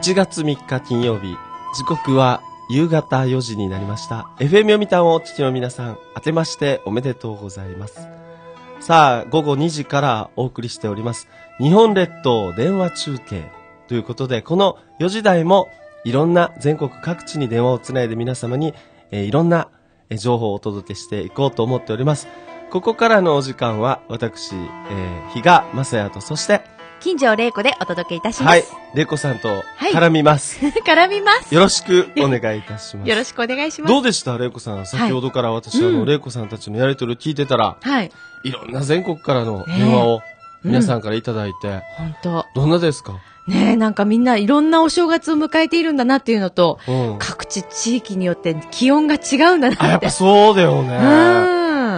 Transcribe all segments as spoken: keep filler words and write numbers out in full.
ちがつみっか金曜日、時刻は夕方よじになりました。エフエム 読谷をお聞きの皆さん、明けましておめでとうございます。さあ、午後にじからお送りしております。日本列島電話中継ということで、このよじ台もいろんな全国各地に電話をつないで皆様に、えー、いろんな情報をお届けしていこうと思っております。ここからのお時間は私、えー、比嘉正也と、そして金城玲子でお届けいたします。 はい、玲子さんと絡みます。 はい、絡みます。 よろしくお願いいたします。 よろしくお願いします。 どうでした玲子さん、先ほどから私、はい、あの、玲子さんたちのやりとりを聞いてたら、はい。いろんな全国からの電話を皆さんからいただいて、 本当、うん、 どんなですか？ ねえ、なんかみんないろんなお正月を迎えているんだなっていうのと、 うん、 各地地域によって気温が違うんだなって。 あ、やっぱそうだよね。 うん。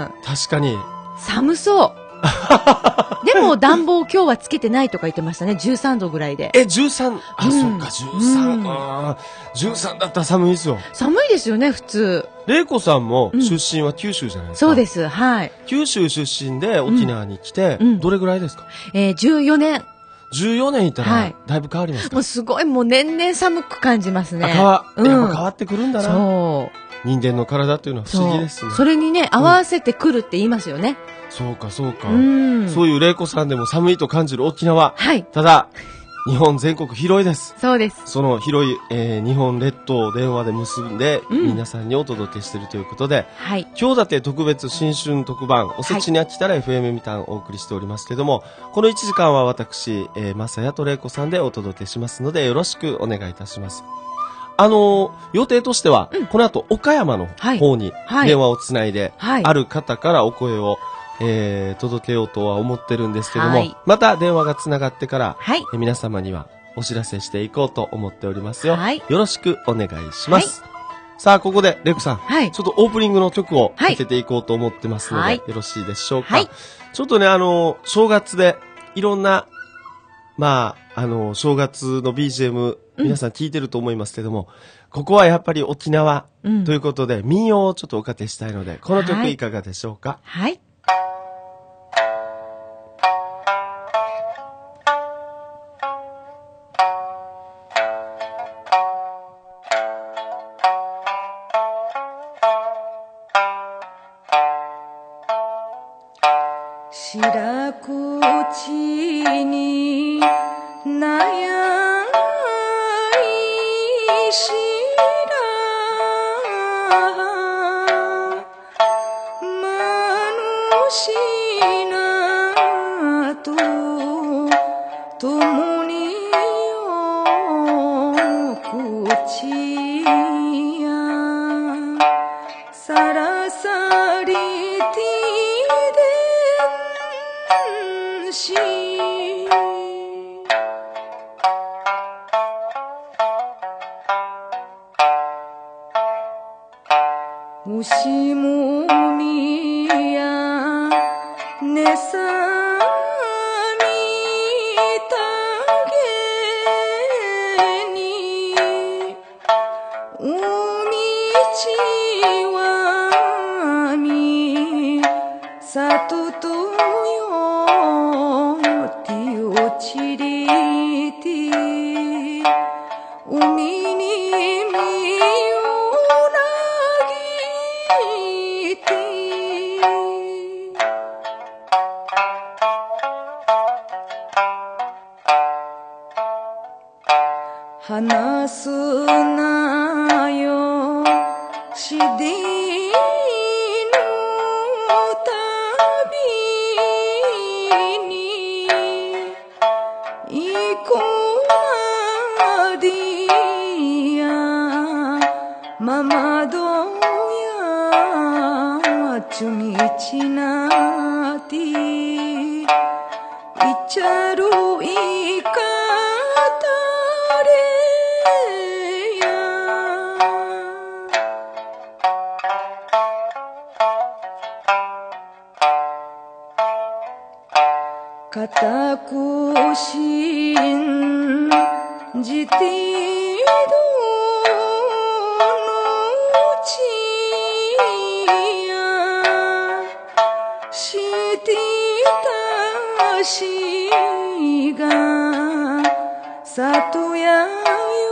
確かに。 寒そう。でも暖房今日はつけてないとか言ってましたね。じゅうさんどぐらいで。 え、じゅうさん? あ、うん、そっか、じゅうさん。うん、あじゅうさんだったら寒いですよ。 寒いですよね、普通。 玲子さんも出身は九州じゃないですか。 うん、そうです。はい。 九州出身で沖縄に来て、うん、どれぐらいですか？ えー、じゅうよねん。 じゅうよねんいたら、だいぶ変わりますか？ もうすごい、もう年々寒く感じますね。 変わ、うん、やっぱ変わってくるんだな。 そう。 人間の体っていうのは不思議ですね。 そ, それにね、合わせてくるって言いますよね。うん、 そうか、そうか。 うん、 そういう玲子さんでも寒いと感じる沖縄。 はい。 ただ、日本全国広いです。 そうです。 その広い、えー、日本列島を電話で結んで、うん、皆さんにお届けしているということで、はい。今日だけ特別新春特番、おせちに飽きたら エフエム みたんお送りしておりますけども、このいちじかんは私、えー、まさやと玲子さんでお届けしますので、よろしくお願いいたします。あのー、予定としては、うん、この後岡山の方に電話をつないで、はいはい、ある方からお声を、えー、届けようとは思ってるんですけども、はい、また電話がつながってから、はい、え皆様にはお知らせしていこうと思っておりますよ。はい、よろしくお願いします。はい、さあ、ここで、玲子さん、はい、ちょっとオープニングの曲をかけていこうと思ってますので、はい、よろしいでしょうか。はい、ちょっとね、あのー、正月でいろんな、まあ、あのー、正月の ビージーエム、皆さん聞いてると思いますけども、うん、ここはやっぱり沖縄ということで、うん、民謡をちょっとおかけしたいので、この曲いかがでしょうか？ はい。はい、 白口に悩いし共によ口やさらさりてでんし牛もみやねさ里とよてよちりて海に身を投げて話すなよしでママどやちゅみちなていちゃるいかたれや固く信じてしが里や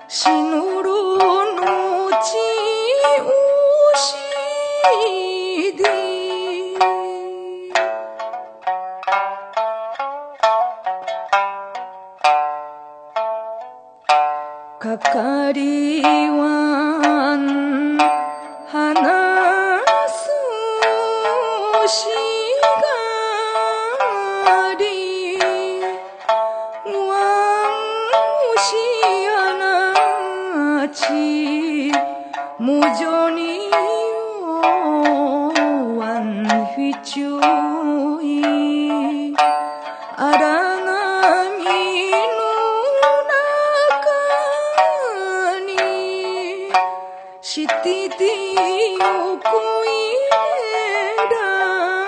死ぬるのちうしでかかりはん話すしがりわんしやなち無情によわんひちゅいあらがみのシティティをこいだ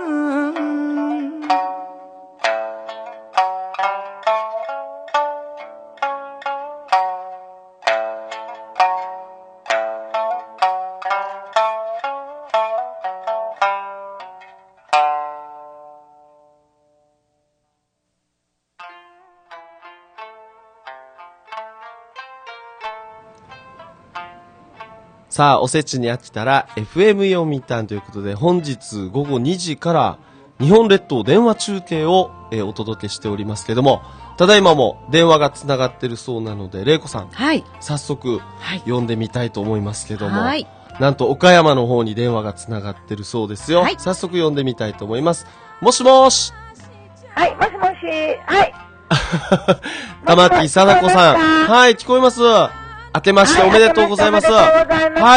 さあ、おせちに飽きたら エフエム 読みたんということで、本日午後にじから日本列島電話中継を、えー、お届けしておりますけども、ただいまも電話がつながってるそうなので、玲子さん、 はい、 早速、はい、読んでみたいと思いますけども、 はい、 なんと岡山の方に電話がつながってるそうですよ。はい、早速読んでみたいと思います。もしもーし。 はい、もしもし。はい。 玉木貞子さん。はい、聞こえます。明けましておめでとうございます。はい。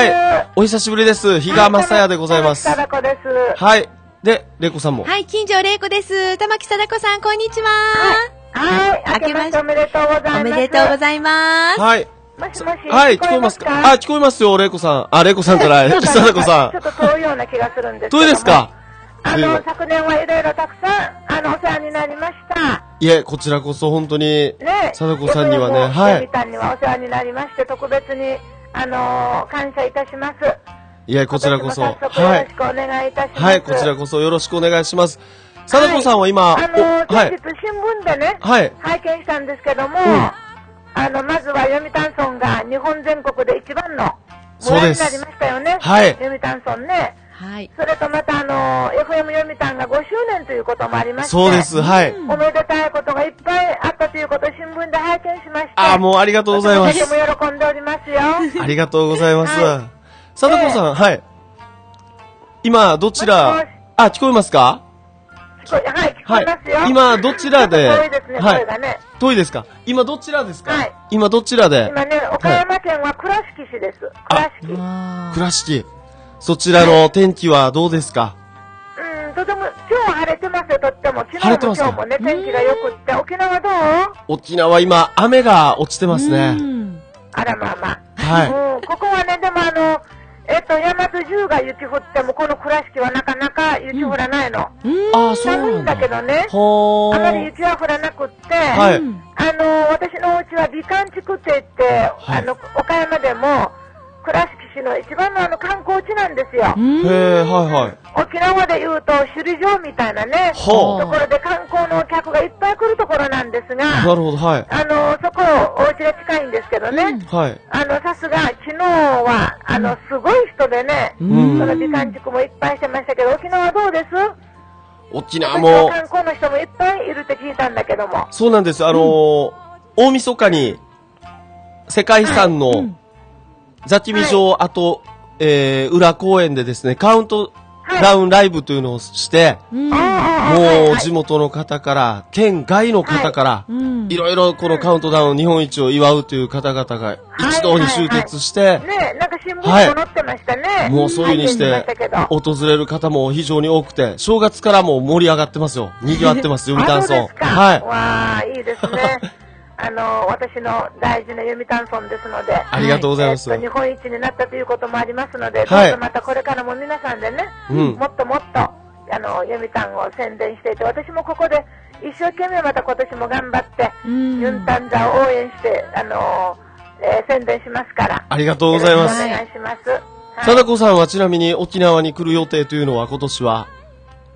お久しぶりです。比嘉正也でございます。 貞子です。 はい。で、玲子さんも。 はい、金城玲子です。玉木貞子さん、こんにちは。 はい。はい。明けましておめでとうございます。 おめでとうございます。 はい。 もしもし。 はい、聞こえますか？あ、聞こえますよ、玲子さん。あ、玲子さんから、貞子さん。 ちょっと遠いような気がするんですけど。 遠いですか？ あの、昨年はいろいろたくさん、あの、お世話になりました。 いえ、こちらこそ本当に、ね、貞子さんにはね、 はい。みたんにはお世話になりまして、特別に、あのー、感謝いたします。 いえ、こちらこそ。 はい。よろしくお願いいたします。 はい、こちらこそよろしくお願いします。貞子さんは今、 はい、あのー、先日新聞でね、はい、拝見したんですけども、うん、あの、まずは読谷村が日本全国で一番の村になりましたよね。はい。読谷村ね。はい。それとまたあの、エフエム 読谷がごしゅうねんということもありまして。 そうです、はい。 おめでたいことがいっぱいあったということを新聞で拝見しまして。 あ、もうありがとうございます。 私も喜んでおりますよ。 ありがとうございます。はい、貞子さん、えー、はい。今、どちら、あ、聞こえますか？ 聞こえ、はい、聞こえますよ。 はい、今、どちらで、 遠いですね、 はい、 声がね。 遠いですか？今、どちらですか？ はい。 今、どちらで？ 今ね、岡山県は倉敷市です。倉敷。 倉敷。そちらの天気はどうですか？ うん、とても、今日は晴れてますよ、とっても。昨日も今日もね、天気が良くって。沖縄どう？ 沖縄今、雨が落ちてますね。 あらまあまあ。 はい。 うん、ここはね、でもあの、えっと、大和中が雪降っても、この倉敷はなかなか雪降らないの。うん。ああ、そうなんだ。寒いんだけどね。ほー。あまり雪は降らなくって、はい。あの、私のお家は美観地区って言って、はい、あの、岡山でも、倉敷市の一番のあの観光地なんですよ。へえ、はいはい。 沖縄で言うと首里城みたいなね、ところで観光の客がいっぱい来るところなんですが、 なるほど、はい。 あの、そこ、お家が近いんですけどね、うん、はい。あの、さすが、昨日は、あの、すごい人でね、うん、その美観地区もいっぱいしてましたけど、沖縄はどうです？ 沖縄も。 観光の人もいっぱいいるって聞いたんだけども。 そうなんです。あのー、うん、大晦日に、世界遺産の、はい、うん座木見城、はい、あと、えー、裏公園でですね、カウントダウンライブというのをして、はい、もう地元の方から、県外の方から、はい、いろいろこのカウントダウン日本一を祝うという方々が一堂に集結して、はいはいはい、 ね、なんか新聞にも載ってましたね。 はい、もうそういう風にして、訪れる方も非常に多くて、正月からも盛り上がってますよ。賑わってます、読谷村。 はい。わー、いいですね。あの、私の大事な読谷村ですので。 ありがとうございます。 えー、日本一になったということもありますので、はい、どうぞまたこれからも皆さんでね、うん、もっともっと、あの、読谷を宣伝していて、私もここで一生懸命また今年も頑張って、読谷座を応援して、あの、えー、宣伝しますから。 ありがとうございます。 お願いします。 貞子さんはちなみに沖縄に来る予定というのは今年は？ うん、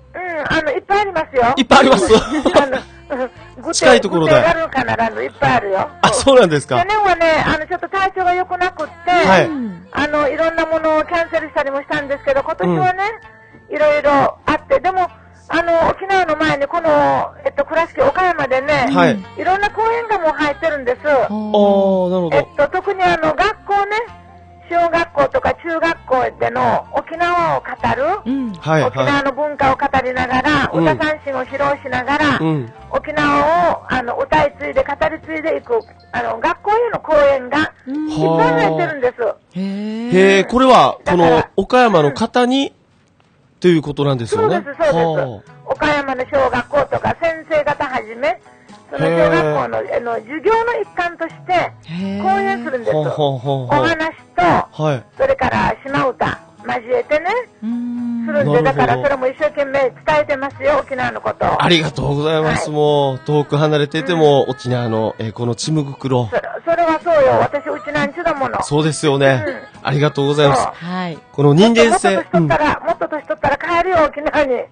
あの、いっぱいありますよ。 いっぱいあります。あの近いところで。 グテガルカナランドいっぱいあるよ。 あ、そうなんですか。 去年はね、あの、ちょっと体調が良くなくって、はい。あの、いろんなものをキャンセルしたりもしたんですけど、今年はね、いろいろあって、でも、あの、沖縄の前にこの、えっと、倉敷岡山でね、はい。いろんな公園がもう入ってるんです。ああ、なるほど。 えっと、特にあの、学校ね、小学校とか中学校での沖縄を語る、うん、沖縄の文化を語りながら、うん、歌三線を披露しながら、うん、沖縄をあの歌い継いで語り継いでいくあの学校への講演がいっぱい入ってるんです。 へえ、これはこの岡山の方に、うん、ということなんですよね。 そうです、そうです。岡山の小学校とか先生方はじめ、その小学校の、あの授業の一環として講演するんです。お話と、はい、それから島歌交えてね、するんで、だからそれも一生懸命伝えてますよ、沖縄のことを。 ありがとうございます。はい、もう遠く離れていても、うん、沖縄の、えー、このちむぐくろ。 それはそうよ、私うちなんちゅだもの。 そうですよね。うん、ありがとうございます。はい。この人間性。 もっと年取ったら、うん、もっと年取ったら帰るよ、沖縄に。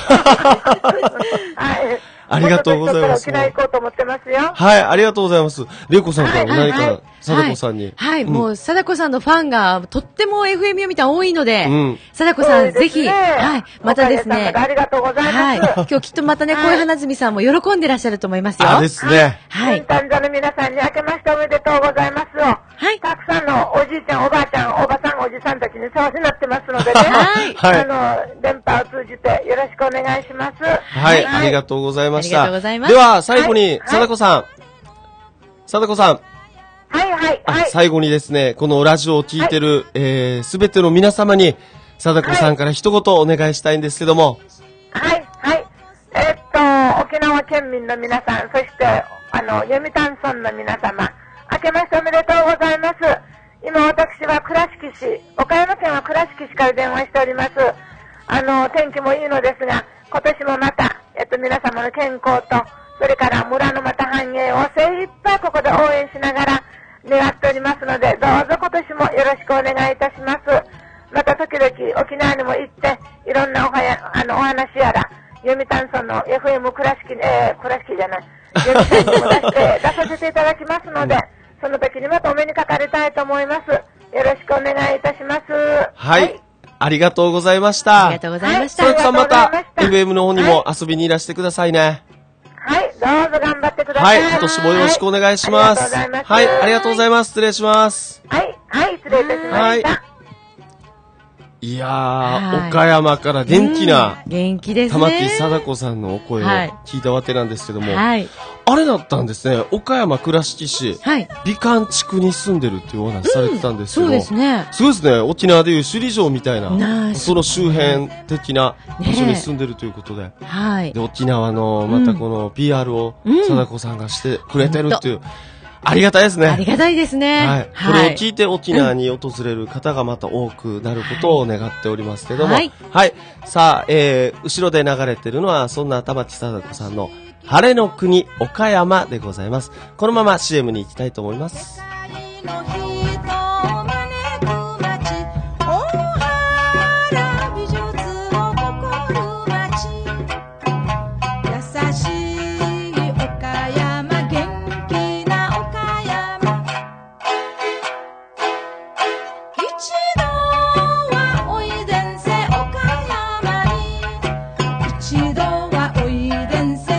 はい。 ありがとうございます。 沖縄行こうと思ってますよ。 はい、ありがとうございます。れいこさんから何か、貞子さんに。 はい、もう、貞子さんのファンがとっても エフエム 読みた多いので、貞子さん、ぜひ、はい、またですね。 ありがとうございます。はい、 今日きっとまたね、小江花摘さんも喜んでらっしゃると思いますよ。 あ、ですね。 はい。短座の皆さんに明けましておめでとうございます。はい。たくさんのおじいちゃん、おばあちゃん、おばさん、おじさんたちに世話になってますのでね。はい。あの、電波を通じてよろしくお願いします。 はい、ありがとうございました。 ありがとうございます。 では、最後に、貞子さん。貞子さん。 はいはいはい。 最後にですね、このラジオを聞いてる、えー、すべての皆様に、貞子さんから一言お願いしたいんですけども。 はいはい。えー、っと、沖縄県民の皆さん、そして、あの、読谷村の皆様、明けましておめでとうございます。今私は倉敷市、岡山県は倉敷市から電話しております。あの、天気もいいのですが、今年もまた、えっと、皆様の健康と、それから村のまた繁栄を精一杯ここで応援しながら願っておりますので、どうぞ今年もよろしくお願いいたします。また時々沖縄にも行って、いろんなおはや、あの、お話やら、読谷村の エフエム 倉敷、えー、倉敷じゃない、読谷にも出して、出させていただきますので、その時にまたお目にかかりたいと思います。よろしくお願いいたします。 はい。はい、ありがとうございました。 ありがとうございました。 はい、さんまた エフエム の方にも遊びにいらしてくださいね。 はい、どうぞ頑張ってください。 はい、今年もよろしくお願いします。はい、はい、ありがとうございます。失礼します。 はい、はい、失礼いたしました。はい、 いやー、岡山から元気な、 元気ですね。 玉木貞子さんのお声を聞いたわけなんですけども、はい、あれだったんですね、岡山倉敷市、はい、美観地区に住んでるっていうお話されてたんですけど、うん、 そうですね。 すごいですね、沖縄でいう首里城みたいな、その周辺的な場所に住んでるということで、ね、はい、で沖縄のまたこの ピーアール を貞子さんがしてくれてるっていう、うん、ありがたいですね。 ありがたいですね。 はい。これを聞いて沖縄に訪れる方がまた多くなることを願っておりますけども。はい。はい。さあ、えー、後ろで流れてるのは、そんな玉木貞子さんの晴れの国岡山でございます。このまま シーエム に行きたいと思います。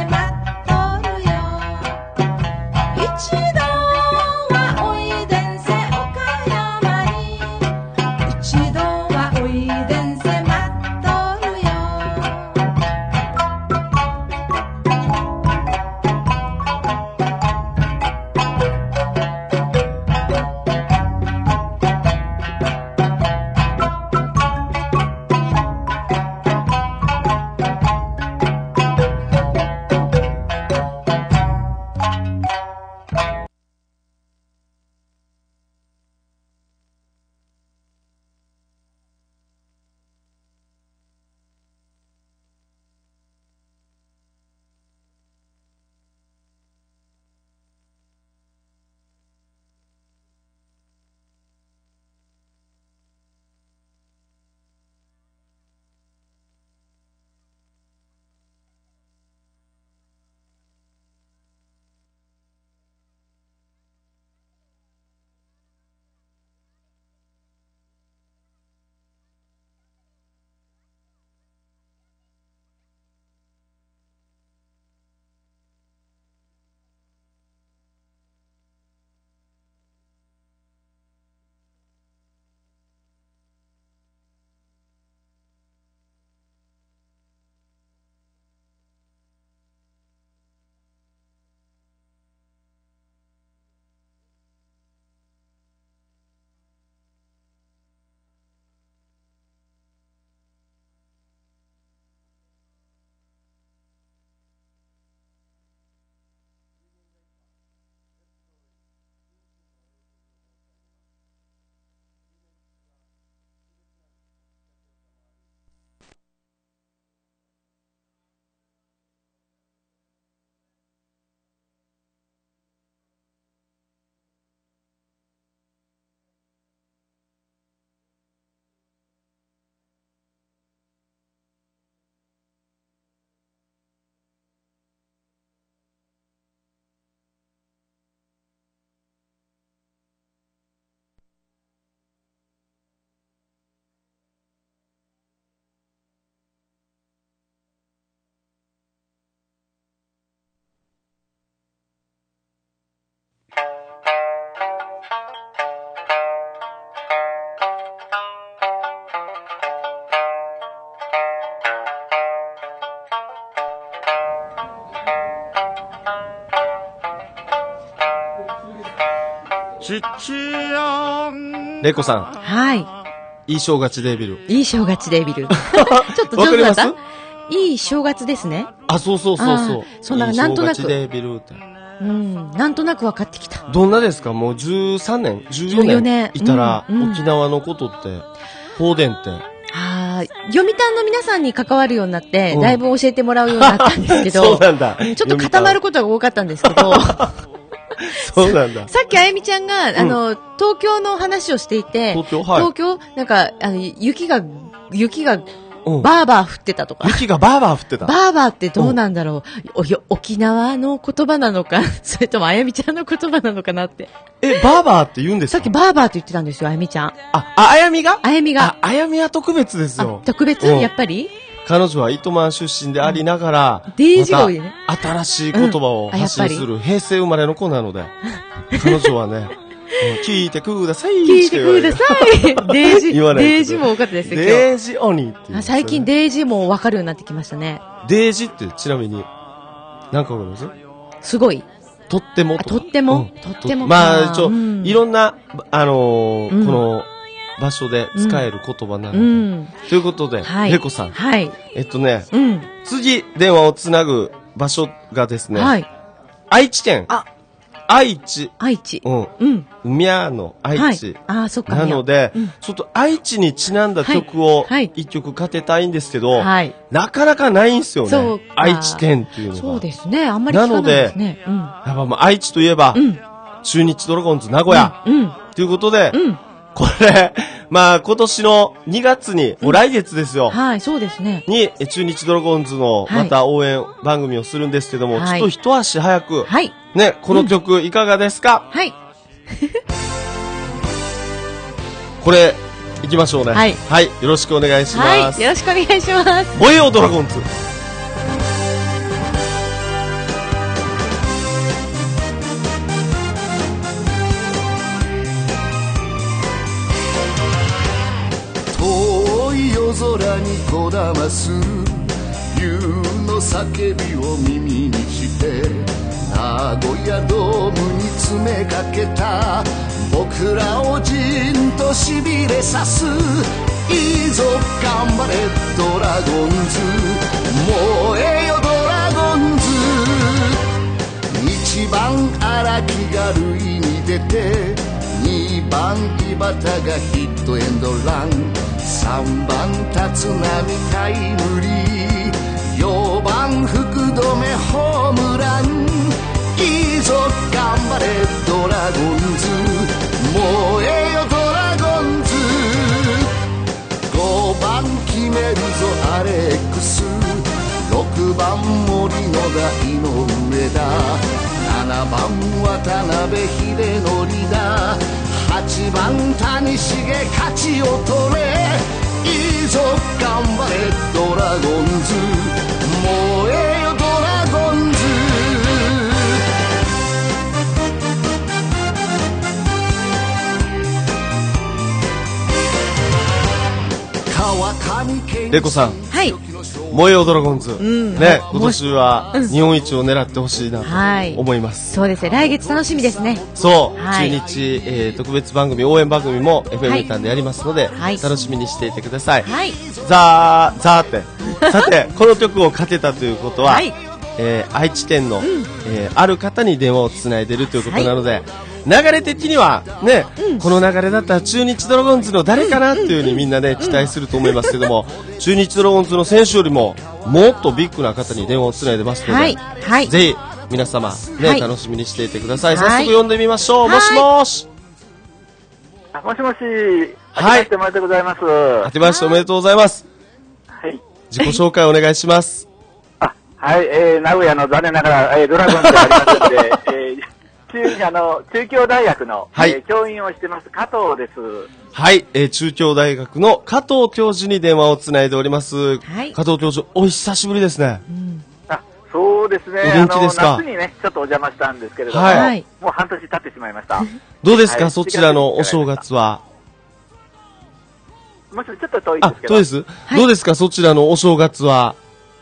一度はおいでんせレイコさん。 はい。 いい正月デービル。 いい正月デービル。ちょっと上手だった？いい正月ですね。 あ、そうそうそうそう。 そんな、なんとなく。 いい正月デービルって。 うん。なんとなく分かってきた。 どんなですか？もうじゅうさんねん、じゅうよねんいたら、うんうん、沖縄のことって、方言って。 ああ、読谷の皆さんに関わるようになって、うん、だいぶ教えてもらうようになったんですけど。 そうなんだ。 ちょっと固まることが多かったんですけど。 そうなんだ。 さっきあゆみちゃんが、あの、うん、東京の話をしていて、 東京、はい、 東京、なんか、あの、雪が、雪が、バーバー降ってたとか。 雪がバーバー降ってた。 バーバーってどうなんだろう。お沖縄の言葉なのか、それともあやみちゃんの言葉なのかなって。 え、バーバーって言うんですか？ さっきバーバーって言ってたんですよ、あやみちゃん。 あ、あ、あやみがあやみが。 あ、あやみは特別ですよ。 特別やっぱり彼女は糸満出身でありながら、 デージが多いね。 新しい言葉を発信する平成生まれの子なので、彼女はね、聞いてください。 聞いてください。デージ、デージも多かったですよ、今日。 デージ鬼っていう。 最近デージも分かるようになってきましたね。 デージってちなみに、何かわかります？ すごい。 とっても。 とっても、とっても。 まあ、一応、いろんな、あの、この、場所で使える言葉なので。ということで、レコさん。 はい。 えっとね、次、電話をつなぐ場所がですね、愛知県。 あ愛知。 愛知。 うん。うん。宮の愛知。 ああ、そっか。 なので、ちょっと愛知にちなんだ曲を一曲かけたいんですけど、なかなかないんですよね。愛知県っていうのが。 そうですね。あんまり聞かないですね。 なので、やっぱまあ愛知といえば、中日ドラゴンズ名古屋。ということで、これ、まあ今年のにがつに、もう来月ですよ。 はい、そうですね。 に、中日ドラゴンズのまた応援番組をするんですけども、ちょっと一足早く、はい。ね、この曲いかがですか？ はい。 これ、行きましょうね。 はい。 はい、よろしくお願いします。 はい、よろしくお願いします。 燃えよドラゴンズ。 空にこだます夕の叫びを耳にして名古屋ドームに詰めかけた僕らをじんとしびれさすいいぞ頑張れドラゴンズ燃えよドラゴンズ一番荒木が塁に出てにばん井端がヒットエンドランさんばん立浪タイムリーよんばん福留ホームランいいぞ頑張れドラゴンズ燃えよドラゴンズごばん決めるぞアレックスろくばん森野が井上だななばん渡辺秀則だはちばん谷繁勝ちを取れいいぞ頑張れドラゴンズ燃えよドラゴンズレコさん、 はい、 燃えよドラゴンズ、うん、ね、今年は日本一を狙ってほしいなと思います、 うんはい、そうですね、来月楽しみですね。 そう、はい、中日、えー、特別番組応援番組も エフエム タンでやりますので、はい、楽しみにしていてください、はい、ザーザーってさてこの曲をかけたということは、はいえー、愛知県の、うんえー、ある方に電話をつないでいるということなので、はい流れ的にはね、うん、この流れだったら中日ドラゴンズの誰かなっていう風にみんなね期待すると思いますけども、中日ドラゴンズの選手よりももっとビッグな方に電話をつないでますので、はいはい、ぜひ皆様ね、はい、楽しみにしていてください。早速呼んでみましょう。もしもし。 もしもし。はい。明けましておめでとうございます。 明けましておめでとうございます。 はい。 自己紹介お願いします。 あ、はい、えー、名古屋の残念ながら、えー、ドラゴンズでありますので、えー中, あの中京大学の、はいえー、教員をしてます加藤です。 はい、えー、中京大学の加藤教授に電話をつないでおります、はい、加藤教授お久しぶりですね、うん、 あそうですね、 お元気ですか？ あの夏にねちょっとお邪魔したんですけれども、はい、もう半年経ってしまいましたどうですか、はい、そちらのお正月は。 もしちょっと遠いですけど。 あ、そうです、はい、どうですかそちらのお正月は。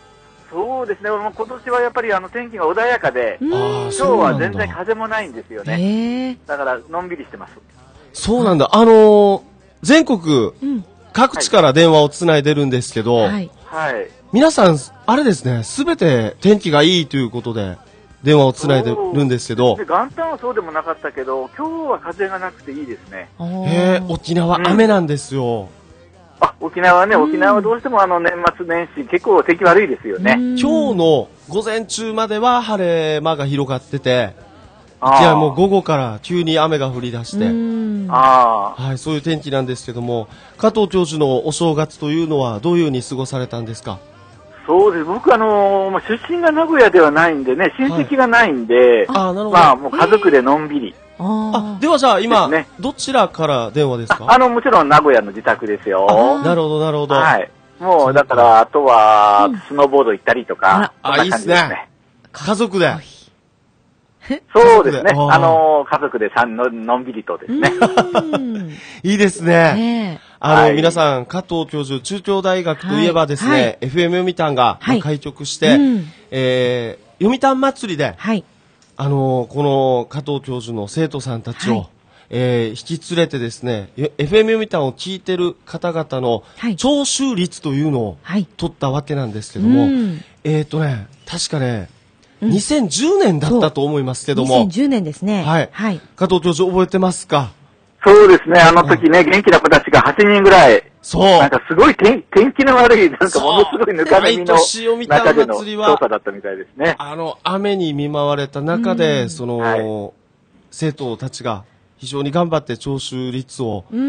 そうですね、今年はやっぱりあの天気が穏やかで、今日は全然風もないんですよね。だからのんびりしてます。 そうなんだ。あのー、全国、うん、各地から電話をつないでるんですけど、はい、皆さんあれですね、すべて天気がいいということで電話をつないでるんですけど、 元旦はそうでもなかったけど、今日は風がなくていいですね。 へえ、沖縄雨なんですよ。うん、 あ、沖縄ね、沖縄はどうしてもあの年末年始結構天気悪いですよね。 今日の午前中までは晴れ間が広がってて、いやもう午後から急に雨が降り出して、あ、はい、そういう天気なんですけども、加藤教授のお正月というのはどういう風に過ごされたんですか？ そうです。僕あのー、出身が名古屋ではないんでね、親戚がないんで、はい、あ、なるほど。まあもう家族でのんびり。 あ、ではじゃあ今、ね、どちらから電話ですか？ あ、あの、もちろん名古屋の自宅ですよ。 なるほど、なるほど。 はい。もう、だから、あとは、スノーボード行ったりとか。 うん、あ、いいですね。家族で。 そうですね。あの、家族でさんの、のんびりとですね。 いいですね。あの、はい、皆さん、加藤教授、中京大学といえばですね、はい、エフエム 読谷が、はい、開局して、うん、えー、読谷祭りで、はい、あのー、この加藤教授の生徒さんたちを、はい、えー、引き連れてですね、エフエム 読谷を聞いてる方々の聴取率というのを取ったわけなんですけども、はい、うん、えっとね、確かね、うん、にせんじゅうねんだったと思いますけども。 にせんじゅうねんですね。 はい。はい、加藤教授覚えてますか？ そうですね、あの時ね、元気な子たちがはちにんぐらい。そう。なんかすごい天天気の悪い、なんかものすごいぬかるみの中での調査だったみたいですね。 あの、雨に見舞われた中で、うん、その、はい、生徒たちが非常に頑張って聴取率を、うん、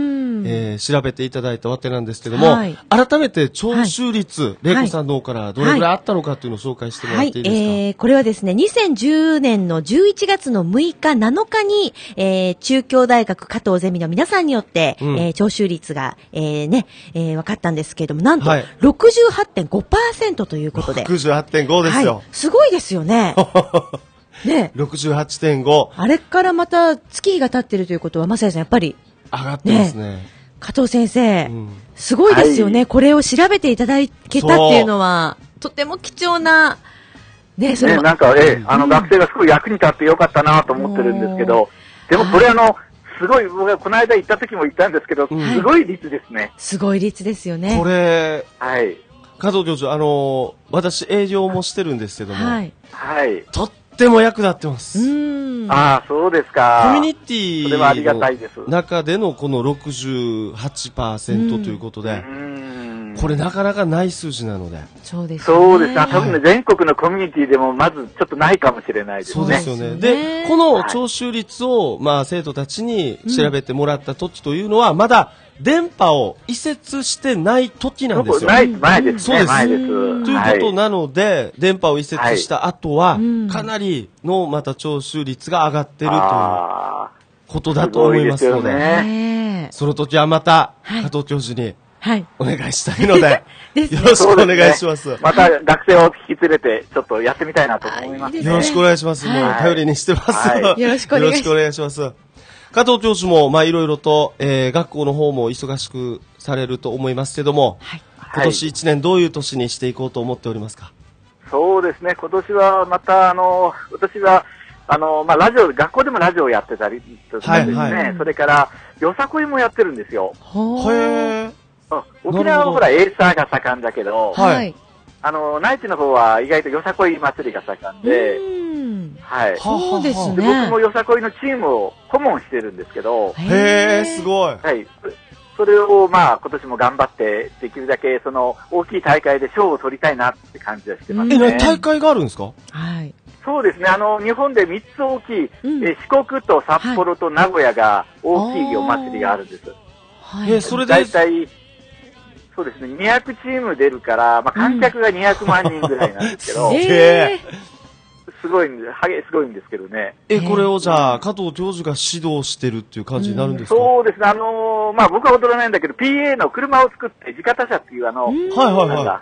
えー、調べていただいたわけなんですけども、はい、改めて聴取率、玲、は、子、い、さんの方からどれぐらいあったのかというのを紹介してもらっていいですか？はい、 えー、これはですね、にせんじゅうねんのじゅういちがつのむいか、なのかに、えー、中京大学加藤ゼミの皆さんによって、うん、えー、聴取率が、えー、ね、えー、分かったんですけれども、なんと、ろくじゅうはちてんごパーセント ということで。 ろくじゅうはちてんご ですよ。 はい、すごいですよね。ね、 ろくじゅうはちてんご。 あれからまた月日が経ってるということは、まさやさんやっぱり。 上がってますね。ね、 加藤先生、うん、すごいですよね、はい。これを調べていただけたっていうのは、とても貴重な、 ね、それね、なんか、え、うん、あの、学生がすごい役に立ってよかったなと思ってるんですけど、でもこれあの、すごい、僕がこの間行った時も言ったんですけど、うん、すごい率ですね。 すごい率ですよね。 これ、はい。加藤教授、あの、私営業もしてるんですけども、はい。はい。ととっても役立ってます。 うん。ああ、そうですか。 コミュニティの中でのこの ろくじゅうはちパーセント ということで、うんこれなかなかない数字なので。 そうですね。 そうですね。多分ね、全国のコミュニティでもまずちょっとないかもしれないですね。 そうですよね。で、この聴取率を、まあ、生徒たちに調べてもらった時というのは、まだ、電波を移設してない時なんですよ。 ない前ですね。 そうです。 前です。 ということなので、はい、電波を移設した後は、はい、かなりのまた聴取率が上がってるということだと思いますので、ね、その時はまた、加藤教授にお願いしたいので、はい、よろしくお願いします。 ね、また学生を引き連れて、ちょっとやってみたいなと思います、ね。 よろしくお願いします。もう頼りにしてます。 はい、よろしくお願いします。 加藤教授も、まあ、いろいろと、えー、学校の方も忙しくされると思いますけども、はい、今年一年どういう年にしていこうと思っておりますか？ そうですね、今年はまた、あの、私は、あの、まあ、ラジオ、学校でもラジオをやってたりとかですね、はいはい、それから、よさこいもやってるんですよ。へー。沖縄はほら、エイサーが盛んだけど、はい。あの、内地の方は意外とよさこい祭りが盛んで、はい。 そうですね。 僕もよさこいのチームを顧問してるんですけど。 へー、すごい。 はい。それをまあ今年も頑張ってできるだけその大きい大会で賞を取りたいなって感じはしてますね。 え、大会があるんですか？ はい。 そうですね。あの、日本でみっつ大きい、うん、え四国と札幌と名古屋が大きいお祭りがあるんです。 はい。え、それで大体、そうですね、にひゃくチーム出るから、まあ、観客がにひゃくまんにんぐらいなんですけど、うん、えー、すごいんで、はげ、すごいんですけどね。 え、これをじゃあ、加藤教授が指導してるっていう感じになるんですか？ うん、そうですね、あのー、まあ、僕は踊らないんだけど、ピーエー の車を作って、地方車っていうあの、はいはいはい。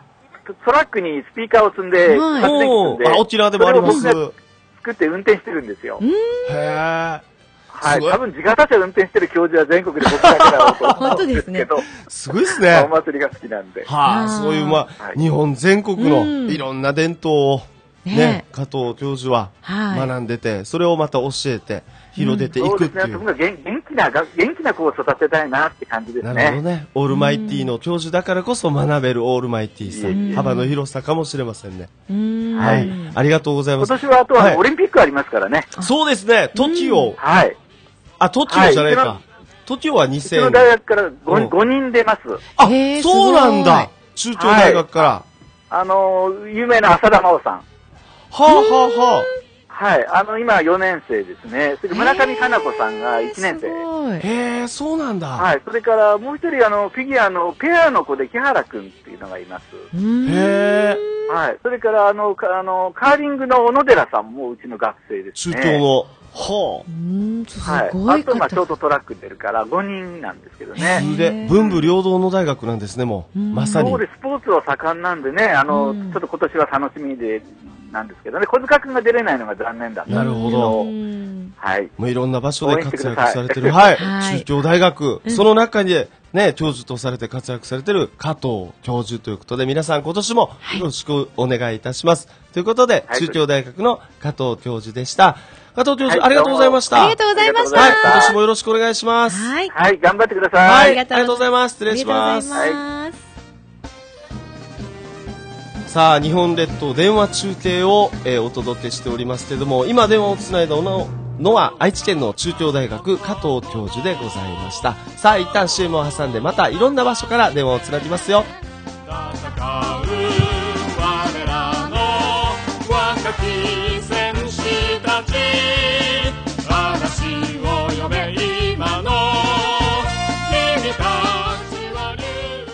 トラックにスピーカーを積んで、発電機積んで、 あ、沖縄でもあります。 作って運転してるんですよ。 へー。 はい、多分自家車運転してる教授は全国で僕だけだろうと思うんですけど。 すごいですね。 お祭りが好きなんで。 はあ、そういう、まあ、はい、日本全国のいろんな伝統を、ね、ね、加藤教授は学んでて、はい、それをまた教えて、広げていくっていう。うん、 そうですね。元気な、元気な子を育てたいなって感じですね。 なるほどね。オールマイティの教授だからこそ学べるオールマイティさん。幅の広さかもしれませんね。はい。ありがとうございます。 今年はあとはオリンピックありますからね。 そうですね。トキオ。 はい。 あ、トキオじゃないか。トキオはにせん。 うちの大学から 5, 5人出ます。 あ、そうなんだ。中京大学から。 あの、有名な浅田真央さん。はあはあはあ。 はい。あの、今よねん生ですね。それから村上佳菜子さんがいちねん生。 へえ、そうなんだ。 はい。それからもう一人、あの、フィギュアのペアの子で木原くんっていうのがいます。 へえ。 はい。それから、あの、あの、カーリングの小野寺さんもうちの学生ですね。 中京の。はあ。うん、すごい。はい。あと、まあ、ショートトラック出るからごにんなんですけどね。 で、文武両道の大学なんですね、もう。まさに。 そうです。スポーツは盛んなんでね、あの、ちょっと今年は楽しみで、なんですけどね、小塚君が出れないのが残念だったんですけど。なるほど。はい。 もういろんな場所で活躍されてる。はい。中京大学、その中にね、教授とされて活躍されてる加藤教授ということで、皆さん今年もよろしくお願いいたします。ということで、中京大学の加藤教授でした。加藤教授、ありがとうございました。 ありがとうございました。 はい。今年もよろしくお願いします。 はい。はい、頑張ってください。 はい。ありがとうございます。失礼します。 ありがとうございます。 さあ、日本列島電話中継を、えー、お届けしておりますけれども、今電話をつないだののは愛知県の中京大学加藤教授でございました。さあ、一旦 シーエム を挟んでまたいろんな場所から電話をつなぎますよ。戦う我らの若き戦士たち、嵐を読め今の君たちは竜。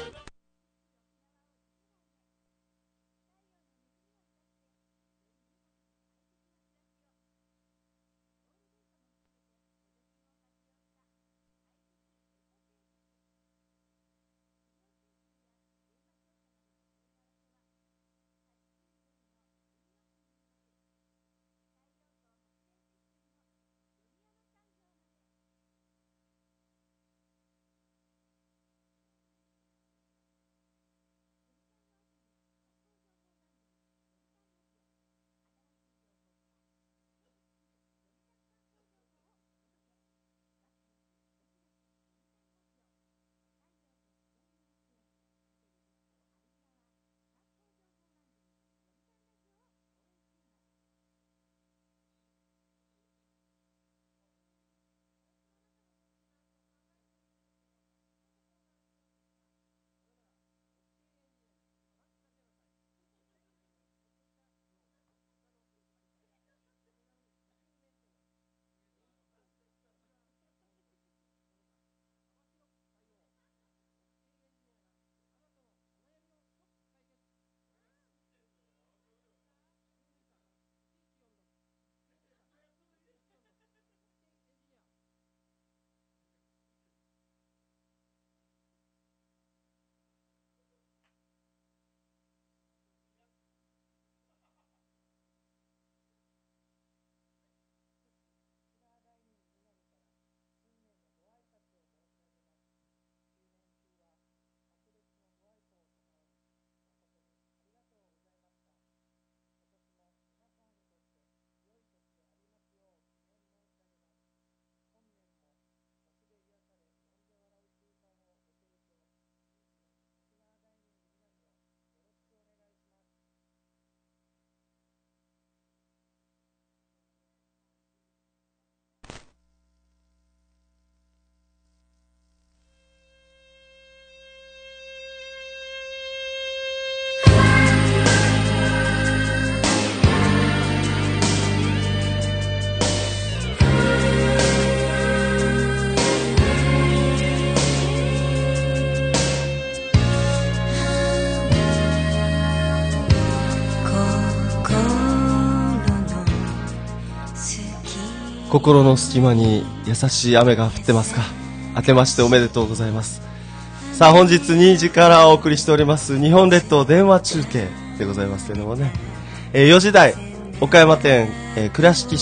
心の隙間に優しい雨が降ってますか。明けましておめでとうございます。さあ、本日にじからお送りしております日本列島電話中継でございますけれどもね、えー、よじ台岡山店、えー、倉敷市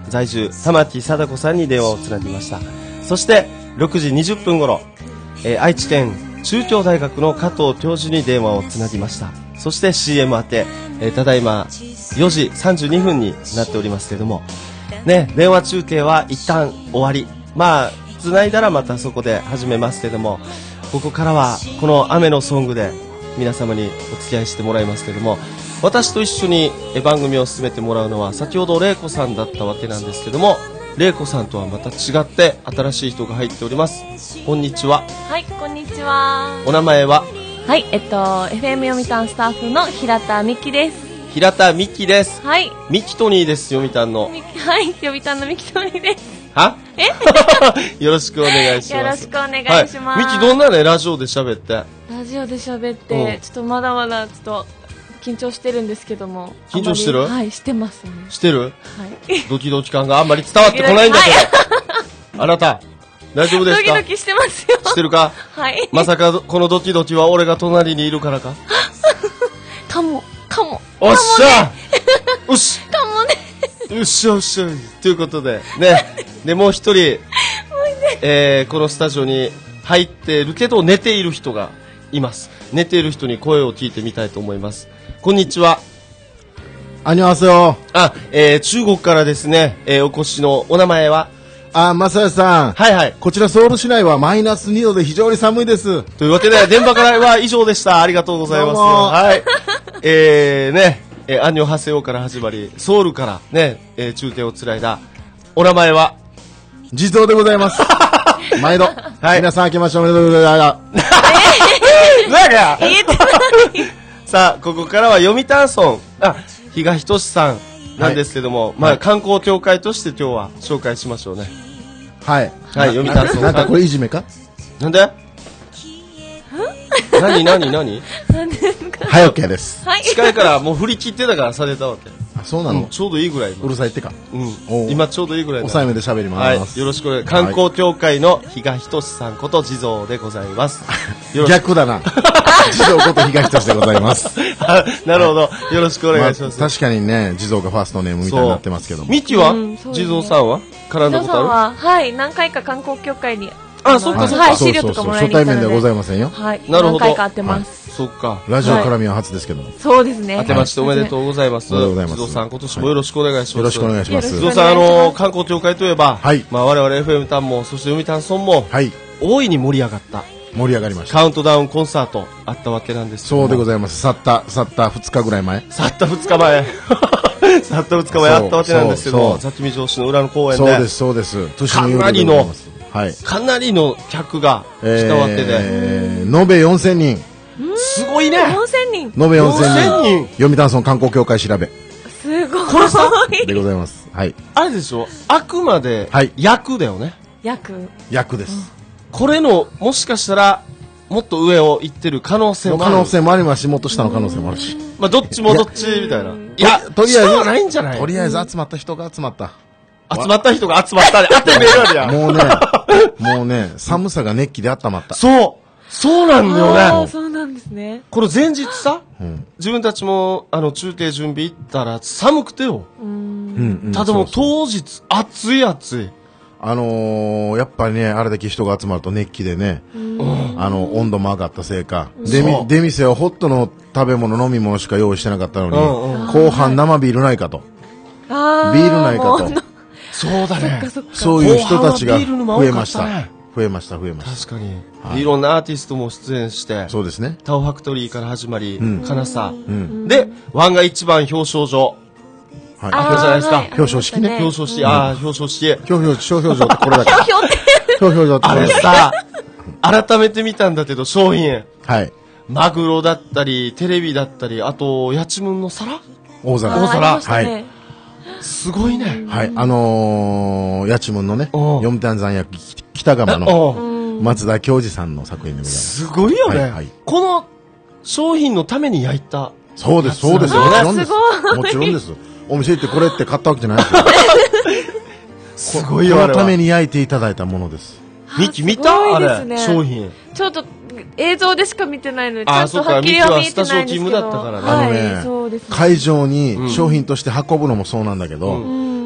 在住玉木貞子さんに電話をつなぎました。そしてろくじにじゅっぷん頃、えー、愛知県中京大学の加藤教授に電話をつなぎました。そして シーエム 宛て、えー、ただいまよじさんじゅうにふんになっておりますけれどもね、電話中継は一旦終わり、まあ繋いだらまたそこで始めますけれども、ここからはこの雨のソングで皆様にお付き合いしてもらいますけれども、私と一緒に番組を進めてもらうのは先ほど玲子さんだったわけなんですけども、玲子さんとはまた違って新しい人が入っております。こんにちは。 はい、こんにちは。 お名前は？ はい、えっと エフエム 読谷スタッフの平田美希です。 平田美希です。 はい、 ミキトニーです。読谷の。 はい、読谷のミキトニーです。 は？ えよろしくお願いします。 よろしくお願いします。 はい、ミキどんなねラジオで喋って。 ラジオで喋って、ちょっとまだまだちょっと緊張してるんですけども。 緊張してる？ はい、してますね。 してる？ はい。 ドキドキ感があんまり伝わってこないんだけど。あなた、大丈夫ですか？ ドキドキしてますよ。 してるか？ はい。 まさかこのドキドキは俺が隣にいるからか？ かも、かも。 おっしゃよしかもね。 よっしゃよっしゃということで、ね。で、もう一人、えー、このスタジオに入っているけど寝ている人がいます。寝ている人に声を聞いてみたいと思います。こんにちは。 あにわせよ。 あ、えー、中国からですね、えー、お越しのお名前は？ あ、まさやさん。 はいはい。 こちらソウル市内はマイナスにどで非常に寒いです。 というわけで、電話からは以上でした。ありがとうございます。はい。えー、ね、えー、アンニョハセヨから始まり、ソウルからね、えー、中継をつないだ。お名前は？ 地蔵でございます。毎度。はい。皆さん明けましておめでとうございます。 えー、なんかさあ、ここからは読谷村、あ、比嘉仁さんなんですけども、はい、まあ、観光協会として今日は紹介しましょうね。 はい。 はい、読谷村。 なんかこれいじめか？ なんで？何何何？ はよけです。 近いからもう振り切ってたからされたわけ。 あ、そうなの、うん、 ちょうどいいぐらい。 うるさいってか。 うん。今ちょうどいいぐらい。 抑えめで喋ります。 はい。よろしくお願いします。観光協会の比嘉仁さんこと地蔵でございます。 逆だな。地蔵こと比嘉仁でございます。 なるほど。よろしくお願いします。 まあ、確かにね、地蔵がファーストネームみたいになってますけども。 ミキは、うんね、地蔵さんは絡んだことある？ ははい、何回か観光協会に。 あ、そっかそっか。 はい、資料とかもらいに行ったので。 初対面ではございませんよ。 はい。 なるほど。 何回か会ってます。 そっか。 ラジオ絡みは初ですけども。 そうですね。 明けましておめでとうございます。 おめでとうございます。 地蔵さん、今年もよろしくお願いします。 よろしくお願いします。 地蔵さん、あの、観光協会といえば、はい。まあ、我々 エフエム タンも、そして読谷村も、はい。大いに盛り上がった。 盛り上がりました。 カウントダウンコンサートあったわけなんですけど。 そうでございます。去った、去ったふつかぐらい前。 去ったふつかまえ。去ったふつかまえあったわけなんですけど、座君城市の裏の公園で。 そうです、そうです。 かなりの、 はい、 かなりの客が来たわけで、 えー、延べよんせんにん。 すごいね。 よんせんにん。 延べよんせんにん。読谷村観光協会調べ。 すごい。 これさ、 でございます。はい。 あれでしょ、あくまで役だよね。 役。 役です。 これの、もしかしたら、もっと上を行ってる可能性もある。 可能性もありますし、もっと下の可能性もあるし。 まあ、どっちもどっちみたいな。いや、とりあえず、 ないんじゃない？ とりあえず集まった人が集まった。 集まった人が集まったで、当てめえや。 もうね、もうね、寒さが熱気で温まった。 そう。そうなんだよね。 ああ、そうなんですね。 この前日さ、うん、自分たちも、あの、中継準備行ったら寒くてよ。うん。ただもう当日、暑い暑い。 あのー、やっぱりね、あれだけ人が集まると熱気でね、あの、温度も上がったせいか、出み、出店はホットの食べ物、飲み物しか用意してなかったのに、うんうん、後半生ビールないかと。あビールないかと。 そうだね。 そういう人たちが増えました。増えました、増えました。 確かに。はい、いろんなアーティストも出演して、 そうですね。 タオファクトリーから始まり、うん、金さ、うん、で、ワンが一番表彰状。はい。あったじゃないですか。 表彰式ね。 表彰式、ああ、表彰式。 表彰、商標状ってこれだけ。 表彰って。 表彰状ってこれだけ。 あれさ、改めて見たんだけど、商品。 はい。 マグロだったり、テレビだったり、あと、やちむんの皿大皿。 大皿。 はい。 すごいね。 はい。あのー、やちむんのね、読谷山役北釜の松田教授さんの作品でございます。 すごいよね。はいはい、この商品のために焼いた。 そうです、そうです。もちろんです。もちろんです。お店行ってこれって買ったわけじゃないですよ。すごいよ。このために焼いていただいたものです。 ミキ見たあれ、商品。 ちょっと映像でしか見てないので、ちゃんとはっきりは見てないんですけど。 あのね、 会場に商品として運ぶのもそうなんだけど、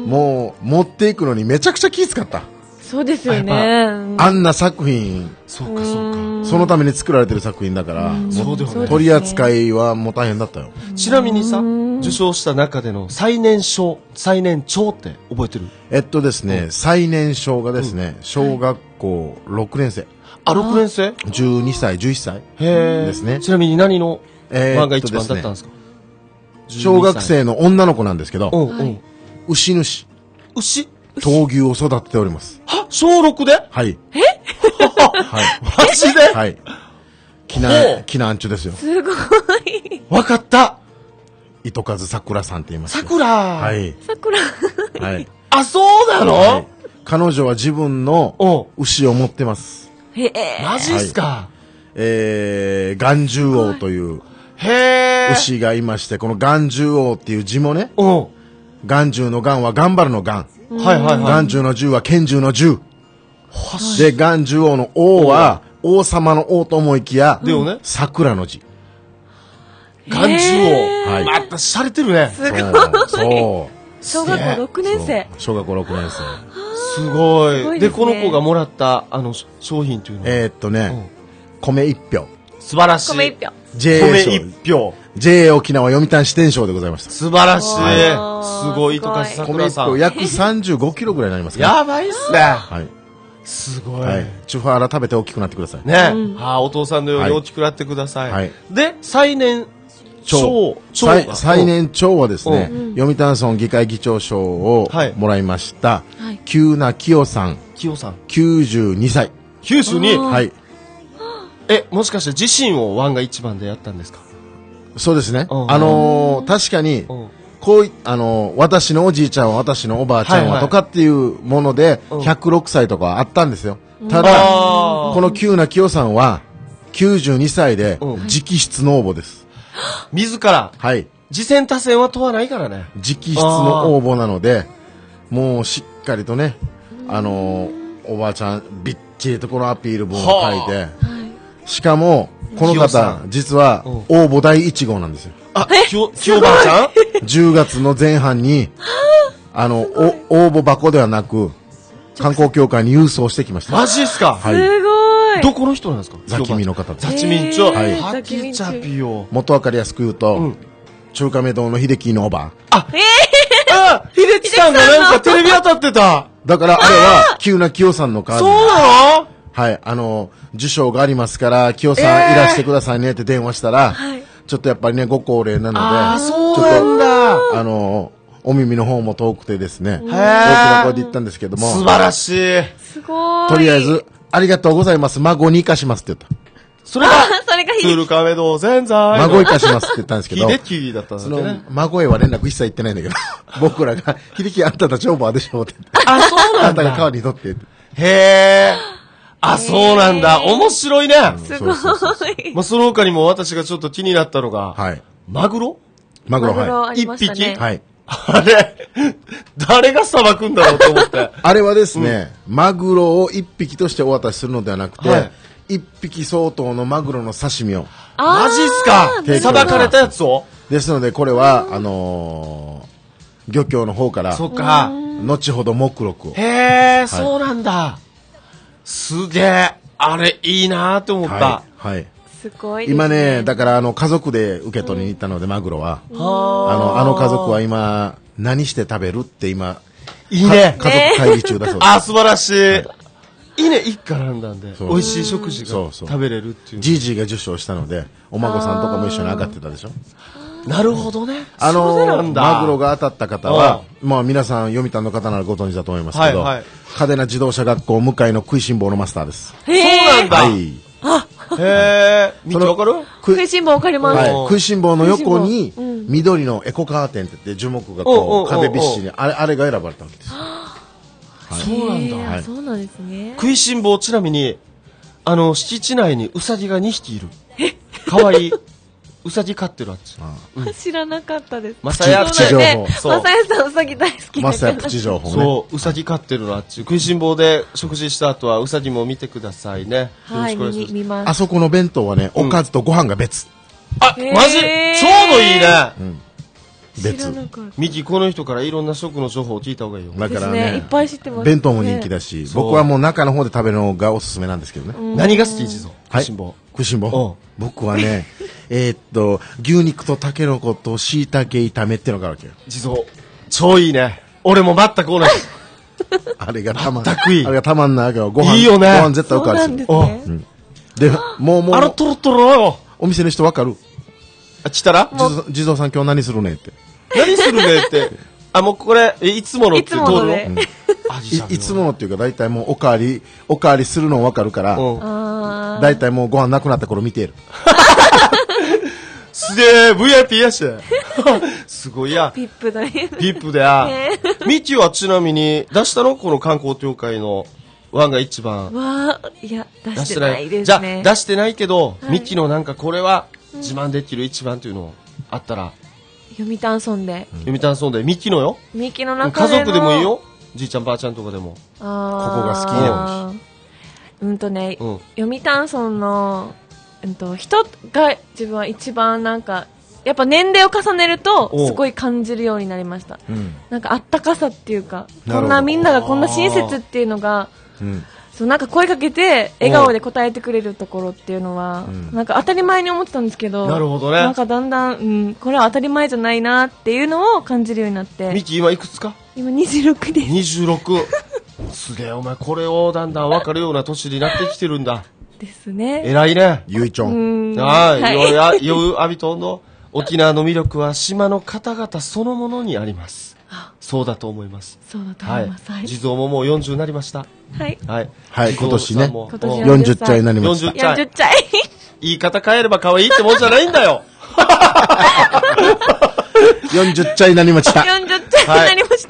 もう持っていくのにめちゃくちゃ気遣った。 そうですよね。 あんな作品、 そうかそうか。 そのために作られてる作品だから、 そうだよね。 取り扱いはもう大変だったよ。 ちなみにさ、受賞した中での最年少、最年長って覚えてる？ えっとですね、最年少がですね、小学校ろくねん生。 あ、ろくねん生？ じゅうにさい、じゅういっさいですね。 ちなみに何の漫画一番だったんですか？ 小学生の女の子なんですけど、牛主。 牛？ 闘牛を育てております。 は小ろくで？ はい。 えはい。マジで？ はい。きな、きなんちゅですよ。 すごい。 わかった。 糸数桜さんって言います。 桜。 はい。 桜。 はい。 あ、そうなの？はい、 彼女は自分の牛を持ってます。 へえ。 マジっすか？はい、 えー、眼中王という。 へー。 牛がいまして、この眼中王っていう字もね。 うん。 眼中の眼は頑張るの眼。 はいはいはい。 眼中の銃は拳銃の銃。で、眼中王の王は、王様の王と思いきや、 だよね。 桜の字。 眼中王。はい。また、しゃれてるね。 すごい。 そう。 小学校ろくねん生。 小学校ろくねん生。 すごい。で、この子がもらった、あの、商品というのはえーっとね、米一票。 素晴らしい。 米一票。 米一票。 ジェイエー 沖縄読谷支店賞でございました。 素晴らしい。すごい、糸数桜さん。 米一票約さんじゅうごキロぐらいになりますかね。やばいっすね。 はい。 すごい。 はい。チュファーラ食べて大きくなってください。 ね。はあ、お父さんのように大きくなってください。はい。で、最年長。 最年長はですね、読谷村議会議長賞をもらいました。急な清さん。 清さん。 きゅうじゅうにさい。 きゅうじゅうに？ はい。 え、もしかして自身をワンが一番でやったんですか？ そうですね。あのー、確かに、こうい、あのー、私のおじいちゃんは私のおばあちゃんはとかっていうもので、ひゃくろくさいとかあったんですよ。ただ、この急な清さんは、きゅうじゅうにさいで、直筆の応募です。 自ら？ はい。 次戦他戦は問わないからね。 直筆の応募なので、もうしっかりとね、あのー、おばあちゃん、びっちりとこのアピール文を書いて、しかも、この方、実は、応募だいいち号なんですよ。 あ、きよ、きよばあちゃん ? じゅうがつの前半に、あの、お、応募箱ではなく、観光協会に郵送してきました。 マジっすか？ はい。 すごい。 どこの人なんですか？ ザキミの方です。 ザキミンチョ。 はい。 ザキミチャピよ。 もっとわかりやすく言うと、中華名堂の秀樹のおば。 あ、ええあ、秀樹さんがなんかテレビ当たってた。 だから、あれは、急な清さんの代わり。 そうなの？ はい、あの、受賞がありますから、清さんいらしてくださいねって電話したら、はい、ちょっとやっぱりね、ご高齢なので、 あ、そうなんだ。 あの、お耳の方も遠くてですね、大きな声で言ったんですけども、 素晴らしい。 すごい。 とりあえず、ありがとうございます。孫に生かしますって言った。 それが、 それがツールカメド全在。 孫生かしますって言ったんですけど、 秀樹だったんですね。 孫へは連絡一切言ってないんだけど、僕らが、秀樹あんたたちオーバーでしょって言って。 あ、そうなんだ。 あんたが代わりに取って。 へー。あ、そうなんだ。面白いね。 すごい。 まあ、その他にも私がちょっと気になったのが、 はい。 マグロマグロ、はい。 一匹はい。 あれ、誰がさばくんだろうと思って。 あれはですね、マグロを一匹としてお渡しするのではなくて、一匹相当のマグロの刺身を。 マジっすか？さばかれたやつを？ ですので、これは、あのー、漁協の方から、 そっか。 後ほど目録を。 へー、そうなんだ。すげえ。あれ、いいなーって思った。 はい。 すごいですね。 今ね、だからあの、家族で受け取りに行ったので、マグロは。あの、あの家族は今、何して食べるって今、 いいね。 家族会議中だそうです。 あ、素晴らしい。いいね、一家なんだんで。美味しい食事が食べれるっていう。 じいじが受賞したので、お孫さんとかも一緒に上がってたでしょ。 なるほどね。 あの、マグロが当たった方は、まあ皆さん読谷の方ならご存知だと思いますけど、嘉手納自動車学校向かいの食いしん坊のマスターです。 そうなんだ。 はい。 あ、へえ。見てわかる？ 食いしん坊わかります。 はい。食いしん坊の横に、緑のエコカーテンって言って樹木がこう、壁びっしり、あれ、あれが選ばれたわけです。 そうなんだ。 そうなんですね。 食いしん坊、ちなみに、あの、敷地内にウサギがにひきいる。かわいい。ウサギ飼ってるあっち。 知らなかったです。 まさやプチ情報。 まさやさんウサギ大好きだから。 まさやプチ情報ね。 そう、ウサギ飼ってるのあっち。食いしん坊で食事した後はウサギも見てくださいね。 はい、見ます。 あそこの弁当はね、おかずとご飯が別。 あ、マジちょうどいいね。 別。 ミキ、この人からいろんな食の情報を聞いた方がいいよ。 だからね、 いっぱい知ってます。 弁当も人気だし、僕はもう中の方で食べるのがおすすめなんですけどね。 何が好き地蔵？ はい。食いしん坊。僕はね、えっと、牛肉とタケノコと椎茸炒めってのがあるわけよ。 地蔵。超いいね。俺も全く同じ。 あれがたまんない。あれがたまんないわけよ。ご飯。 いいよね。 ご飯絶対おかわりする。で、もうもう。 あら、トロトロよ。 お店の人わかる？ あ、来たら地蔵さん今日何するねって。 何するねって。あ、もうこれ、いつものって通るの？ いつものっていうか、だいたいもうおかわり、おかわりするのわかるから、だいたいもうご飯なくなった頃見てる。 すげえ、ブイアイピー やし。すごいや。 ピップだね。 ピップだや。ミキはちなみに、出したのこの観光協会のワンが一番。 わー、いや、出してないですね。 じゃあ、出してないけど、ミキのなんかこれは自慢できる一番というのあったら。 読谷村で。 読谷村で、ミキのよ。 ミキの中での。 家族でもいいよ。じいちゃんばあちゃんとかでも。 あここが好きやもし。 うんとね、読谷村の、うんと、人が自分は一番なんか、やっぱ年齢を重ねると、すごい感じるようになりました。なんかあったかさっていうか、こんなみんながこんな親切っていうのが、そうなんか声かけて笑顔で答えてくれるところっていうのは、なんか当たり前に思ってたんですけど、 なるほどね。 なんかだんだん、うん、これは当たり前じゃないなっていうのを感じるようになって。 ミキ今いくつか？ 今にじゅうろくです。 にじゅうろく。すげえ、お前これをだんだん分かるような年になってきてるんだ。 ですね。 偉いね。 ゆいちょん。 はい。よや、よう、アビトンの沖縄の魅力は島の方々そのものにあります。そうだと思います。 そうだと思います。 はい。地蔵ももうよんじゅうになりました。 はい。 はい。 はい、今年ね。 今年よんじゅっちゃいになりました。 よんじゅっちゃい。 よんじゅっちゃい。 言い方変えれば可愛いってもんじゃないんだよ。 よんじゅっちゃいになりました。 よんじゅっちゃいになりました。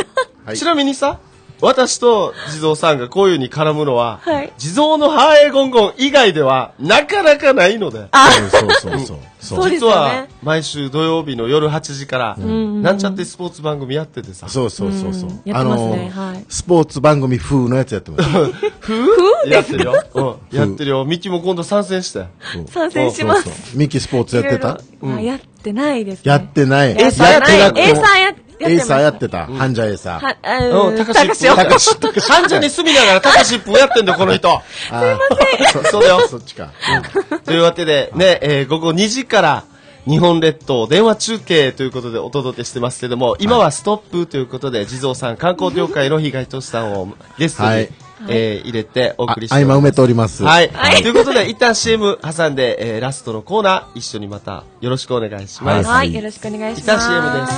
ちなみにさ、私と地蔵さんがこういうに絡むのは、 はい、 地蔵のハーエーゴンゴン以外ではなかなかないので。 あ、そうそうそうそう。 実は毎週土曜日の夜はちじから、うん、なんちゃってスポーツ番組やっててさ。 そうそうそうそう。 やってますね。はい。 スポーツ番組風のやつやってます。 風やってるよ。うん。やってるよ。ミキも今度参戦して。 参戦します。 ミキスポーツやってた？ やってないです。 やってない。 エーサーやってない。エーサーやってエーサーやってた。ハンジャエーサー。 うん、 高しっぷ。高しっぷ。ハンジャに住みながら高しっぷをやってんだよ、この人。 すいません。 そうだよ。 そっちか。 というわけで、ね、えー、午後にじから日本列島電話中継ということでお届けしてますけども、今はストップということで、地蔵さん、観光協会の被害都市さんをゲストに、はい、えー、入れてお送りしております。 今埋めております。 はい。はい、ということで、一旦 シーエム 挟んで、えー、ラストのコーナー、一緒にまたよろしくお願いします。 はい、よろしくお願いします。 一旦 シーエム です。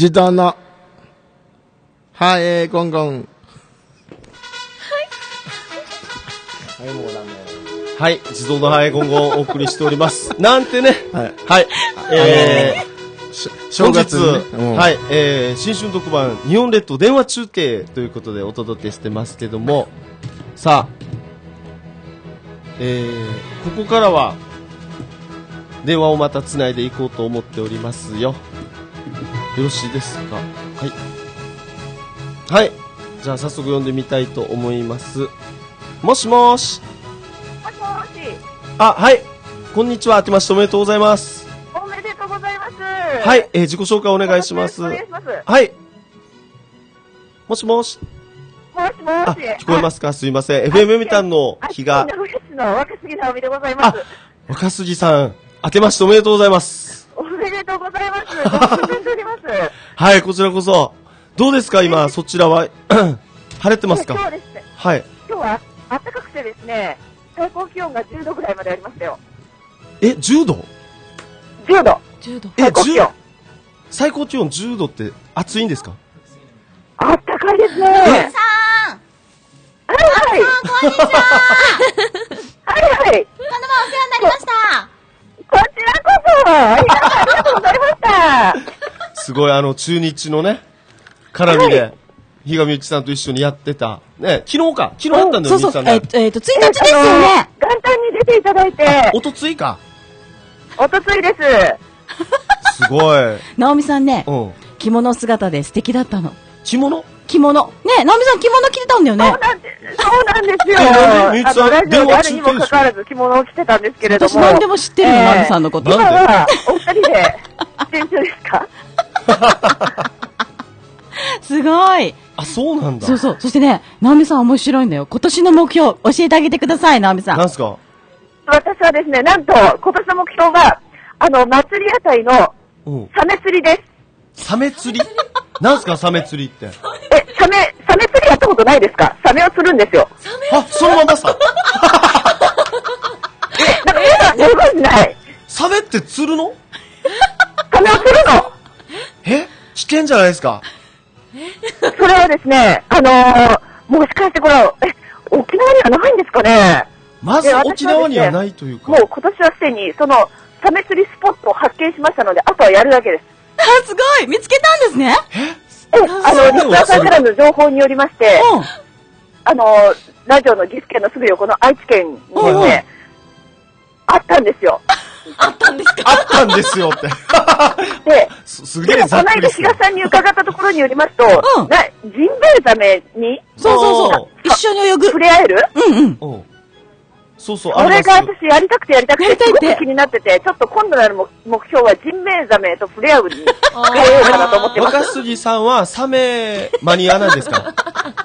自動の、はい、えー、ゴンゴン。 はい。はい、もうダメ。はい、自動のハエゴンゴンをお送りしております。なんてね。はい。はい。えー、正月、ねうん、はい、えー、新春特番、日本列島電話中継ということでお届けしてますけども、さあ、えー、ここからは、電話をまたつないでいこうと思っておりますよ。よろしいですか？はい。はい。じゃあ早速呼んでみたいと思います。もしもーし。 もしもーし。 あ、はい。こんにちは。明けましておめでとうございます。 おめでとうございます。 はい。えー、自己紹介お願いします。 お願いします。 はい。もしもし。 もしもし。 あ、聞こえますか？すいません。エフエム みたんの日が。 名古屋市の若杉直美でございます。あ、 若杉さん。明けましておめでとうございます。 おめでとうございます。ご出演しております。 はい、こちらこそ。どうですか、今、そちらは。晴れてますか？ 今日はですね。 はい。 今日は暖かくてですね、最高気温がじゅうどぐらいまでありましたよ。 え、じゅうど？ じゅうど。 じゅうど。 え、最高気温。最高気温じゅうどって暑いんですか？ あったかいですね。 さん。 はいはい。 こんにちは。 はいはい。 このままお世話になりました。 こちらこそありがとうございました。 すごい、あの、中日のね、絡みで、はい、比嘉美幸さんと一緒にやってた。ね、昨日か。昨日やったんだよ、 そうそう、 ね、 えっと、えっと、ついたちですよね。 元旦に出ていただいて。 おとついか。 おとついです。 すごい。 直美さんね、 うん、 着物姿で素敵だったの。 着物？ 着物。ね、直美さん着物着てたんだよね。 そうなんです。そうなんですよ。あの、ラジオであるにもかかわらず着物を着てたんですけれども。 私何でも知ってるの、直美さんのこと。 今は、お二人で、出演中ですか？ すごい。 あ、そうなんだ。 そうそう。そしてね、直美さん面白いんだよ。今年の目標、教えてあげてください、直美さん。 なんすか？ 私はですね、なんと、今年の目標が、あの、祭り屋台の、サメ釣りです。 サメ釣り？なんすか、サメ釣りって。 え、サメ、サメ釣りやったことないですか？サメを釣るんですよ。 あ、そのままさ。 え、なんか皆さん、ご存知ない。 サメって釣るの？ サメを釣るの？ え？危険じゃないですか？ それはですね、あのー、もしかしてこれ、え、沖縄にはないんですかね？ まず沖縄にはないというか。 もう今年はすでに、その、サメ釣りスポットを発見しましたので、あとはやるだけです。 あ、すごい見つけたんですね。 えあの、リスナーさんからの情報によりまして、うん、あの、ラジオの岐阜県のすぐ横の愛知県にですね、うんうん、あったんですよ。 あったんですか？ あったんですよって。 で、 す, すげえざっくりして。この間、比嘉さんに伺ったところによりますと、うん、なジンベエザメに、 そうそうそう、一緒に泳ぐ。 触れ合える？ うんうん。うんそうそう、 これが私やりたくてやりたくて、すごく気になってて、ちょっと今度の目標はジンベエザメと触れ合うに変えようかなと思ってます。 若杉さんはサメマニアなんですか？サ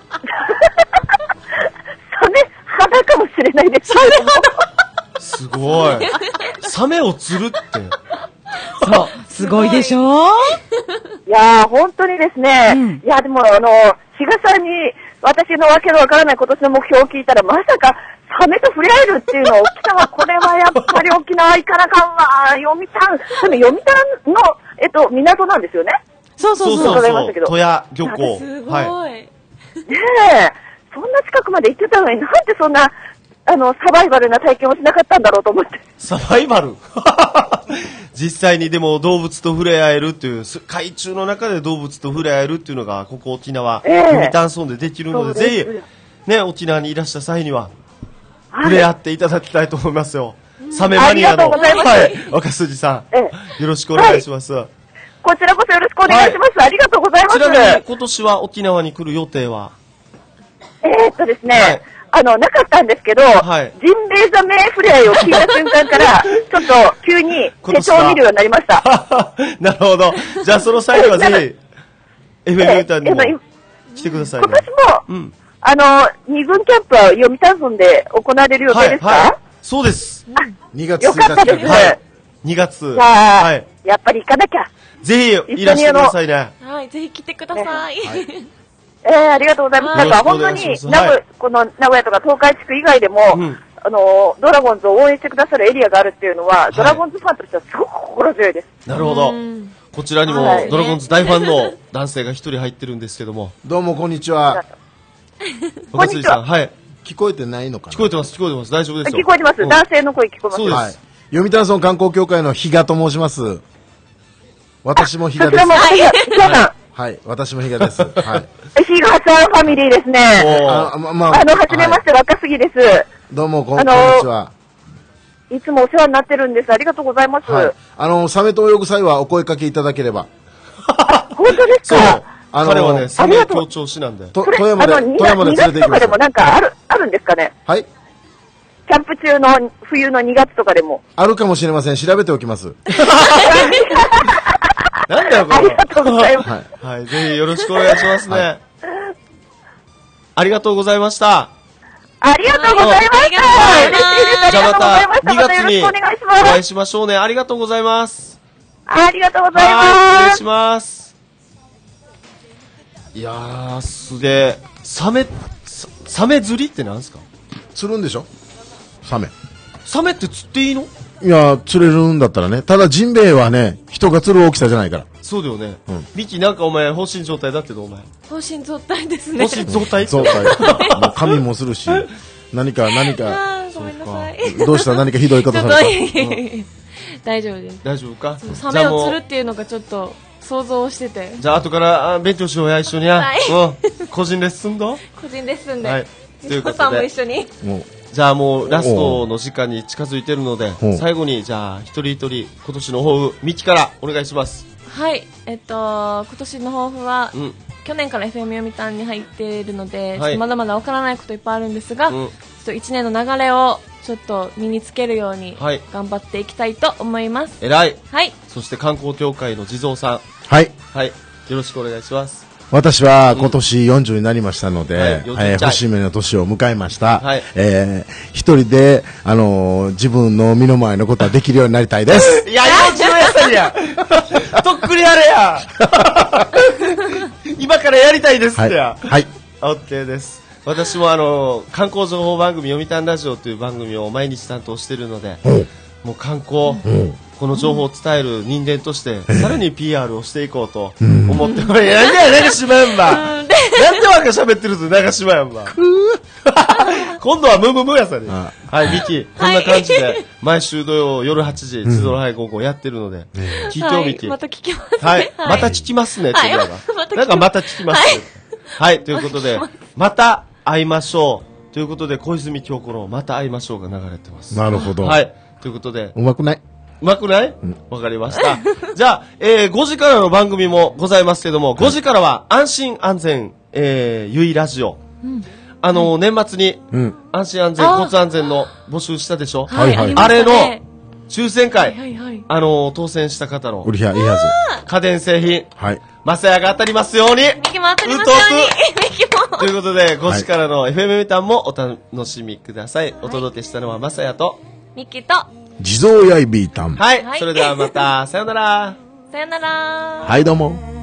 メ肌かもしれないですけれども。 すごい。サメを釣るって。 そう、すごいでしょ？ いやー、本当にですね、うん、いや、でもあの、比嘉さんに私のわけのわからない今年の目標を聞いたら、まさか、サメと触れ合えるっていうのを沖縄、これはやっぱり沖縄行かなかんわ、読谷、でも読谷の、えっと、港なんですよね。 そうそうそう。 そうそうそう。富谷漁港。 すごい。 はい、 ねえ、そんな近くまで行ってたのになんでそんな、あの、サバイバルな体験をしなかったんだろうと思って。 サバイバル実際にでも動物と触れ合えるっていう、海中の中で動物と触れ合えるっていうのが、ここ沖縄、読谷村でできるので、ぜひ、ね、沖縄にいらした際には、触れ合っていただきたいと思いますよ。サメマニアの、はい、若筋さん、ええ、よろしくお願いします、はい。 こちらこそよろしくお願いします。はい、ありがとうございます。 ちなみに今年は沖縄に来る予定は？ えー、っとですね、はい、あの、なかったんですけど、はい、ジンベエザメ触れ合いを聞いた瞬間から、ちょっと急に手帳を見るようになりました。 なるほど。じゃあその際にはぜひ、エフエム 歌にも来てください、ね。 今年も、うん、あの、二軍キャンプは読谷村で行われる予定ですか？はいはい、 そうです。 にがつよかったです。はい、 にがつ。 じゃあ、はい、やっぱり行かなきゃ。 ぜひいらしてくださいね。 はい、ぜひ来てください。ね、はい、 えー、ありがとうございます。なんか本当に、名古、はい、この名古屋とか東海地区以外でも、うん、あの、ドラゴンズを応援してくださるエリアがあるっていうのは、はい、ドラゴンズファンとしてはすごく心強いです。 なるほど。 こちらにもドラゴンズ大ファンの男性が一人入ってるんですけども。 どうも、こんにちは。 若杉さん、はい。 聞こえてないのかな？ 聞こえてます、聞こえてます。大丈夫ですよ。 聞こえてます。男性の声聞こえます。 そうです。 読谷村観光協会の比嘉と申します。私も比嘉です。はい、私も比嘉です。はい。 比嘉さんファミリーですね。あ、ま、まあ、あの、はじめまして、若杉です。 どうも、こんにちは。 いつもお世話になってるんです。ありがとうございます。 あの、サメと泳ぐ際はお声かけいただければ。 本当ですか？ あの彼はね、サメ協調士なんで。 富山で、富山で連れて行きました。にがつとかでもなんかある、あるんですかね？ はい。 キャンプ中の冬のにがつとかでも。 あるかもしれません。調べておきます。 なんだよ、これ。 ありがとうございます。 はい。ぜひよろしくお願いしますね。ありがとうございました。 ありがとうございました。 じゃあまたにがつにお会いしましょうね。ありがとうございます。 ありがとうございます。 失礼します。いやー、すげえ。サメ、サメ釣りってなんですか？ 釣るんでしょ？サメ。 サメって釣っていいの？ いや、釣れるんだったらね。ただジンベエはね、人が釣る大きさじゃないから。 そうだよね。うん。ミキなんかお前、放心状態だってどお前。 放心状態ですね。 放心状態状態。もう髪もするし、何か何か。 あー、ごめんなさい。 どうした？何かひどいことされた？ 大丈夫です。 大丈夫か？ サメを釣るっていうのがちょっと想像してて。 じゃあ後から勉強しようや、一緒にや。はい。うん。個人レッスンだ？ 個人レッスンで。 はい。 ということで。さんも一緒に。 じゃあもうラストの時間に近づいてるので、最後にじゃあ一人一人今年の抱負、ミキからお願いします。 はい、えっと今年の抱負は、うん、去年から エフエム 読谷に入っているので、はい、まだまだわからないこといっぱいあるんですが、うん、ちょっといちねんの流れをちょっと身につけるように頑張っていきたいと思います。 偉い。 はい。 そして観光協会の地蔵さん。 はい。 はい。よろしくお願いします。 私は今年よんじゅうになりましたので、うんはいえー、節目の年を迎えました。はい、えー、一人で、あのー、自分の身の回りのことはできるようになりたいです。 いや、よんじゅうやったりや。とっくりやれや。今からやりたいですってや。 はい。 はい、OK です。私もあのー、観光情報番組、読谷ラジオという番組を毎日担当しているので、うん、もう観光、うんこの情報を伝える人間として、うん、さらに ピーアール をしていこうと思っており、うん、なんでや長島やんばなんでわか喋ってるぞ長島やんば今度はムムムやさにはいミキこんな感じで毎週土曜夜はちじ地蔵はいごごやってるので、うん、聞いてよミキ、 はい、また聞きますねはい、はい、また聞きますねって言えば、はい、なんかまた聞きますねはい、はい、ということでまた会いましょうということで小泉京子のまた会いましょうが流れてますなるほどはいということでうまくないうまくないわ、うん、かりました。じゃあ、えー、ごじからの番組もございますけども、ごじからは安心安全、えー、ゆいラジオ。うん、あのー、うん、年末に、うん、安心安全、交通安全の募集したでしょはいはい。 あれの、抽選会、はいはいはい、あのー、当選した方の、 売りは、いいはず。 家電製品。 はい。 マサヤが当たりますように。 ミキも当たりますように。ミキも。 ということで、ごじからの エフエム ミタンもお楽しみください。お届けしたのはマサヤと、 ミキと、 地蔵やいビータン。 はい。それではまた、さよなら。 さよなら。 はい、どうも。